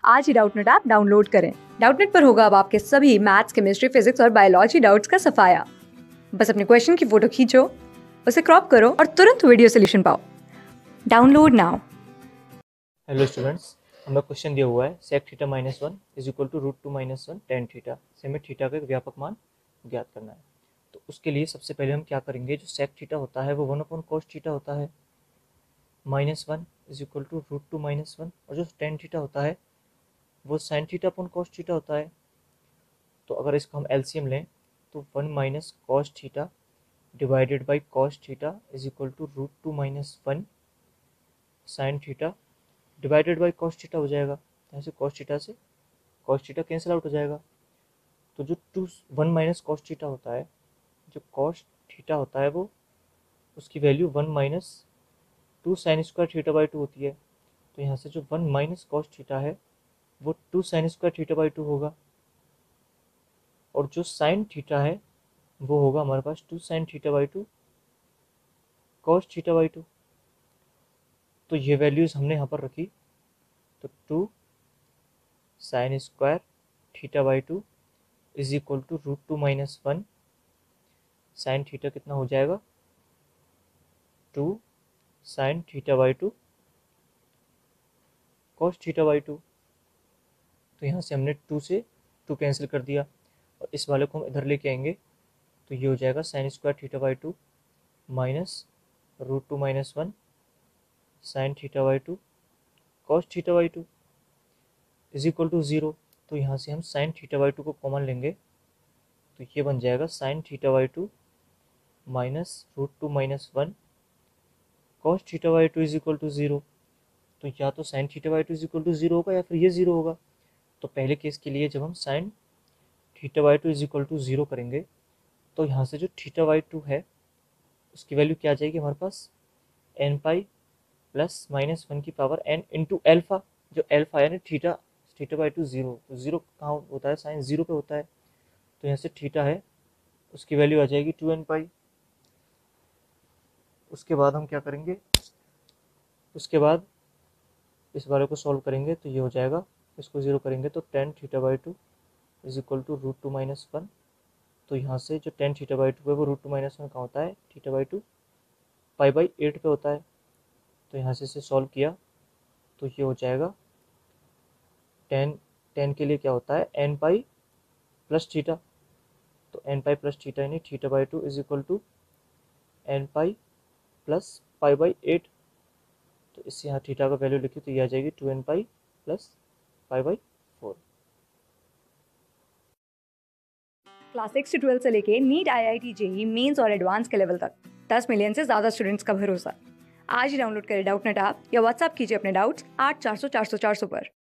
आज ही Doubtnut app download करें। डाउटनेट पर होगा अब आपके सभी मैथ्स, केमिस्ट्री, फिजिक्स और बायोलॉजी डाउट्स का सफाया। बस अपने क्वेश्चन की फोटो खींचो, उसे क्रॉप करो और तुरंत वीडियो सोल्यूशन पाओ। Download now. हेलो स्टूडेंट्स, हमें क्वेश्चन दिया हुआ है sec theta minus one is equal to root two minus one tan theta से हमें थीटा का एक व्यापक मान ज्ञात करना है। तो उसके लिए सबसे पहले हम क्या करेंगे, जो sec थीटा होता है वो वन अपॉन cos थीटा होता है, minus one is equal to root two minus one, और जो टेन थीटा होता है वो sine theta upon cos theta होता है। तो अगर इसका हम एलसीएम लें तो one minus cos theta divided by cos theta is equal to root two minus one sine theta divided by cos theta हो जाएगा। यहाँ से cos थीटा कैंसिल आउट हो जाएगा। तो जो two one minus cos theta होता है, जो कॉस थीटा होता है वो उसकी value one minus two sine square theta by two होती है। तो यहाँ से जो वन माइनस कॉस थीटा है वो two sine square theta by two होगा, और जो साइन थीटा है वो होगा हमारे पास two sine theta by two cos theta by two. तो ये वैल्यूज़ हमने यहाँ पर रखी। तो two sine square theta by two is equal to root two minus one sine theta कितना हो जाएगा, two sine theta by two cos theta by two. तो यहाँ से हमने टू से टू कैंसिल कर दिया, और इस वाले को हम इधर लेके आएंगे तो ये हो जाएगा sine square theta by two minus root two minus one sine theta by two cos theta by two is equal to zero. तो यहाँ से हम साइन थीटा बाई टू को कॉमन लेंगे तो ये बन जाएगा sine theta by two minus root two minus one cos theta by two is equal to zero. तो या तो sine theta by two is equal to zero होगा या फिर ये ज़ीरो होगा। तो पहले केस के लिए जब हम sine theta by two is equal to zero करेंगे तो यहाँ से जो थीटा बाई टू है उसकी वैल्यू क्या आ जाएगी हमारे पास, n pi plus minus one की पावर एन इंटू एल्फा। जो एल्फा यानी theta theta by two zero, तो ज़ीरो कहाँ होता है, साइन ज़ीरो पे होता है। तो यहाँ से थीटा है उसकी वैल्यू आ जाएगी टू एन पाई। उसके बाद हम क्या करेंगे, उसके बाद इस वाले को सॉल्व करेंगे तो ये हो जाएगा, इसको ज़ीरो करेंगे तो tan theta by two is equal to root two minus one. तो यहाँ से जो टेन थीटा बाई टू है वो रूट टू माइनस वन कहाँ होता है, theta by two pi by eight पे होता है। तो यहाँ से इसे सॉल्व किया तो ये हो जाएगा टेन, टेन के लिए क्या होता है एन पाई प्लस थीटा। तो एन पाई प्लस थीटा यानी theta by two is equal to n pi plus pi by eight. तो इससे यहाँ थीटा का वैल्यू लिखी तो ये आ जाएगी two n pi plus pi by four. Class 6 से 12 से लेके नीट, IIT, जेईई मेंस और एडवांस के लेवल तक 10 मिलियन से ज्यादा स्टूडेंट्स का भरोसा। आज ही डाउनलोड करें डाउटनेट ऐप या व्हाट्सएप कीजिए अपने डाउट्स 8400 400 400 पर।